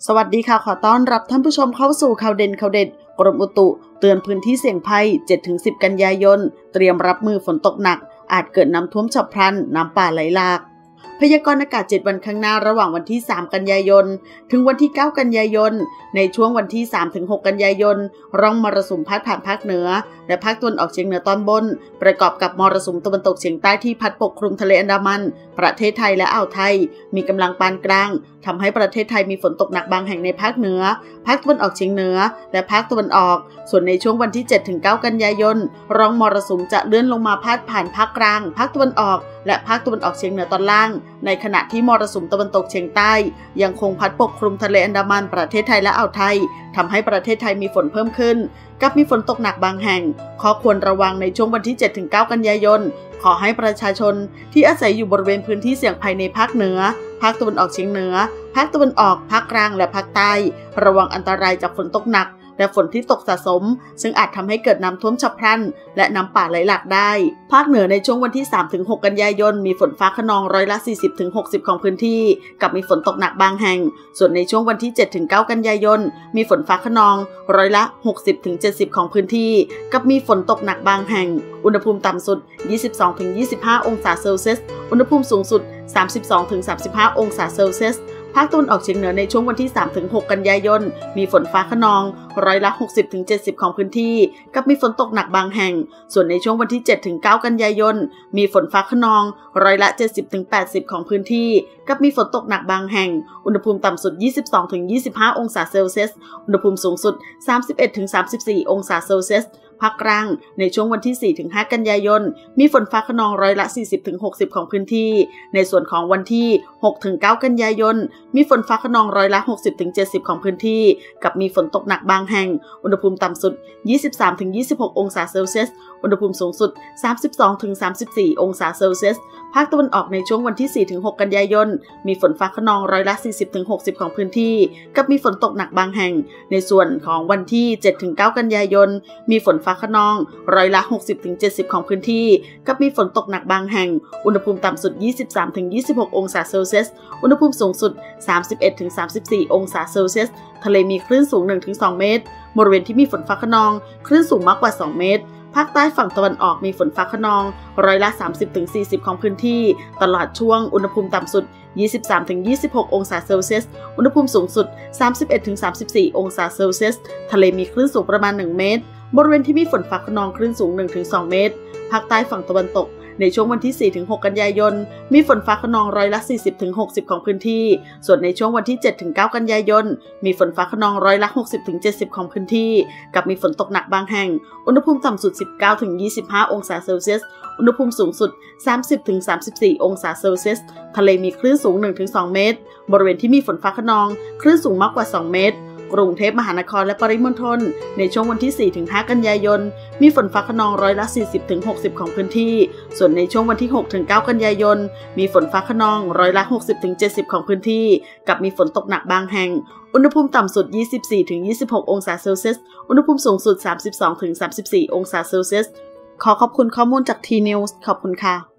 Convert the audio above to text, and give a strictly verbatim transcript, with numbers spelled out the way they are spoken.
สวัสดีค่ะขอต้อนรับท่านผู้ชมเข้าสู่ข่าวเด่นข่าวเด็ดกรมอุตุเตือนพื้นที่เสี่ยงภัย เจ็ดถึงสิบ กันยายนเตรียมรับมือฝนตกหนักอาจเกิดน้ำท่วมฉับพลันน้ำป่าไหลหลากพยากรณ์อากาศเจ็ดวันข้างหน้าระหว่างวันที่สามกันยายนถึงวันที่เก้ากันยายนในช่วงวันที่สามถึงหกกันยายนร่องมรสุมพัดผ่านภาคเหนือและภาคตะวันออกเฉียงเหนือตอนบนประกอบกับมรสุมตะวันตกเฉียงใต้ที่พัดปกคลุมทะเลอันดามันประเทศไทยและอ่าวไทยมีกำลังปานกลางทำให้ประเทศไทยมีฝนตกหนักบางแห่งในภาคเหนือภาคตะวันออกเฉียงเหนือและภาคตะวันออกส่วนในช่วงวันที่ เจ็ดถึงเก้า กันยายนร่องมรสุมจะเลื่อนลงมาพาดผ่านภาคกลางภาคตะวันออกและภาคตะวันออกเฉียงเหนือตอนล่างในขณะที่มรสุมตะวันตกเฉียงใต้ยังคงพัดปกคลุมทะเลอันดามันประเทศไทยและอ่าวไทยทำให้ประเทศไทยมีฝนเพิ่มขึ้นกับมีฝนตกหนักบางแห่งข้อควรระวังในช่วงวันที่ เจ็ดถึงเก้า กันยายนขอให้ประชาชนที่อาศัยอยู่บริเวณพื้นที่เสี่ยงภัยในภาคเหนือภาคตะวันออกเฉียงเหนือภาคตะวันออกภาคกลางและภาคใต้ระวังอันตรายจากฝนตกหนักและฝนที่ตกสะสมซึ่งอาจทำให้เกิดน้ำท่วมฉับพลันและน้ำป่าไหลหลากได้ภาคเหนือในช่วงวันที่ สามถึงหก กันยายนมีฝนฟ้าคะนองร้อยละ สี่สิบถึงหกสิบ ของพื้นที่กับมีฝนตกหนักบางแห่งส่วนในช่วงวันที่ เจ็ดถึงเก้า กันยายนมีฝนฟ้าคะนองร้อยละ หกสิบถึงเจ็ดสิบ ของพื้นที่กับมีฝนตกหนักบางแห่งอุณหภูมิต่ำสุด ยี่สิบสองถึงยี่สิบห้า องศาเซลเซียสอุณหภูมิสูงสุด สามสิบสองถึงสามสิบห้า องศาเซลเซียสภาคตะวันออกเฉียงเหนือในช่วงวันที่ สามถึงหก กันยายนมีฝนฟ้าคะนองร้อยละ หกสิบถึงเจ็ดสิบ ของพื้นที่กับมีฝนตกหนักบางแห่งส่วนในช่วงวันที่ เจ็ดถึงเก้า กันยายนมีฝนฟ้าคะนองร้อยละ เจ็ดสิบถึงแปดสิบ ของพื้นที่กับมีฝนตกหนักบางแห่งอุณหภูมิต่ำสุด ยี่สิบสองถึงยี่สิบห้า องศาเซลเซียสอุณหภูมิสูงสุด สามสิบเอ็ดถึงสามสิบสี่ องศาเซลเซียสภาคกลางในช่วงวันที่ สี่ถึงห้า กันยายนมีฝนฟ้าคะนองร้อยละ สี่สิบถึงหกสิบ ของพื้นที่ในส่วนของวันที่ หกถึงเก้า กันยายนมีฝนฟ้าคะนองร้อยละ หกสิบถึงเจ็ดสิบ ของพื้นที่กับมีฝนตกหนักบางแห่งอุณหภูมิต่ำสุด ยี่สิบสามถึงยี่สิบหก องศาเซลเซียสอุณหภูมิสูงสุด สามสิบสองถึงสามสิบสี่ องศาเซลเซียสภาคตะวันออกในช่วงวันที่ สี่ถึงหก กันยายนมีฝนฟ้าคะนองร้อยละ สี่สิบถึงหกสิบ ของพื้นที่กับมีฝนตกหนักบางแห่งในส่วนของวันที่ เจ็ดถึงเก้า กันยายนมีฝนฟ้าคะนองร้อยละ หกสิบถึงเจ็ดสิบ ของพื้นที่กับมีฝนตกหนักบางแห่งอุณหภูมิต่ำสุด ยี่สิบสามถึงยี่สิบหก องศาเซลเซียสอุณหภูมิสูงสุด สามสิบเอ็ดถึงสามสิบสี่ องศาเซลเซียสทะเลมีคลื่นสูง หนึ่งถึงสอง เมตรบริเวณที่มีฝนฟ้าคะนองคลื่นสูงมากกว่าสองเมตรภาคใต้ฝั่งตะวันออกมีฝนฟ้าคะนองร้อยละ สามสิบถึงสี่สิบ ของพื้นที่ตลอดช่วงอุณหภูมิต่ำสุด ยี่สิบสามถึงยี่สิบหก องศาเซลเซียสอุณหภูมิสูงสุด สามสิบเอ็ดถึงสามสิบสี่ องศาเซลเซียสทะเลมีคลื่นสูงประมาณหนึ่งเมตรบริเวณที่มีฝนฟ้าคะนองคลื่นสูง หนึ่งถึงสอง เมตรภาคใต้ฝั่งตะวันตกในช่วงวันที่ สี่ถึงหก กันยายนมีฝนฟ้าคะนองร้อยละ สี่สิบถึงหกสิบ ของพื้นที่ส่วนในช่วงวันที่ เจ็ดถึงเก้า กันยายนมีฝนฟ้าคะนองร้อยละ หกสิบถึงเจ็ดสิบ ของพื้นที่กับมีฝนตกหนักบางแห่งอุณหภูมิต่ำสุด สิบเก้าถึงยี่สิบห้า องศาเซลเซียสอุณหภูมิสูงสุด สามสิบถึงสามสิบสี่ องศาเซลเซียสทะเลมีคลื่นสูง หนึ่งถึงสอง เมตรบริเวณที่มีฝนฟ้าคะนองคลื่นสูงมากกว่าสองเมตรกรุงเทพมหานครและปริมณฑลในช่วงวันที่ สี่ถึงห้า กันยายนมีฝนฟ้าคะนองร้อยละ สี่สิบถึงหกสิบ ของพื้นที่ส่วนในช่วงวันที่ หกถึงเก้า กันยายนมีฝนฟ้าคะนองร้อยละ หกสิบถึงเจ็ดสิบ ของพื้นที่กับมีฝนตกหนักบางแห่งอุณหภูมิต่ำสุด ยี่สิบสี่ถึงยี่สิบหก องศาเซลเซียสอุณหภูมิสูงสุด สามสิบสองถึงสามสิบสี่ องศาเซลเซียสขอขอบคุณข้อมูลจาก ที นิวส์ ขอบคุณค่ะ